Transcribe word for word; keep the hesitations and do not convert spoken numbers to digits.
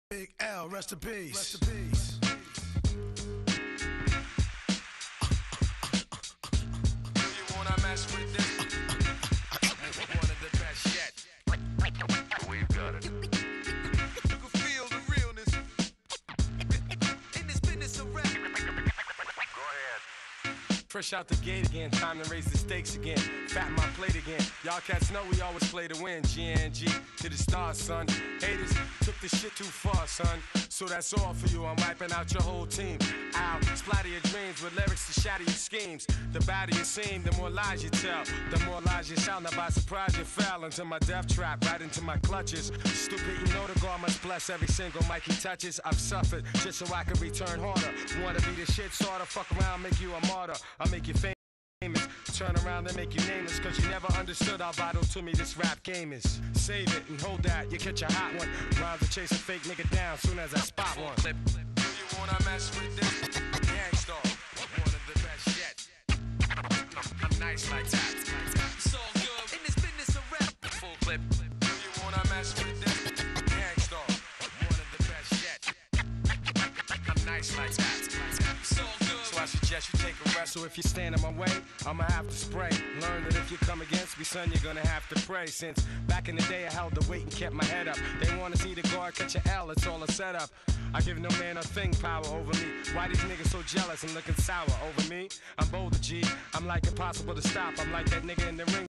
Big L, rest in peace. Rest in peace. You wanna mess with this? One of the best yet. We've got it. You can feel the realness in this business of rap. Go ahead. Fresh out the gate again, time to raise the stakes again. Fatten my plate again. Y'all cats know we always play to win. G N G to the stars, son. Haters took this shit too far, son. So that's all for you. I'm wiping out your whole team. I'll splatter your dreams with lyrics to shatter your schemes. The badder you seem, the more lies you tell. The more lies you shout. Now by surprise you fell into my death trap, right into my clutches. Stupid, you know the God must bless every single mic he touches. I've suffered just so I can return harder. Wanna be the shit starter? Fuck around, make you a martyr. I'll make you famous. Turn around and make you nameless, cause you never understood how vital to me this rap game is. Save it and hold that, you catch a hot one. Rhymes to chase a fake nigga down soon as I spot one. Clip. You wanna mess with this? Gangstar, one of the best yet. I'm nice like that. It's all good in this business of rap. Full clip. You wanna mess with this? Gangstar, one of the best yet. I'm nice like that. It's all good. So I suggest you take a rest. So if you stand in my way, I'ma have to spray. Learn that if you come against me, son, you're gonna have to pray. Since back in the day I held the weight and kept my head up. They wanna see the guard catch a L, it's all a setup. I give no man a thing power over me. Why these niggas so jealous and looking sour over me? I'm bolder, G. I'm like impossible to stop. I'm like that nigga in the ring.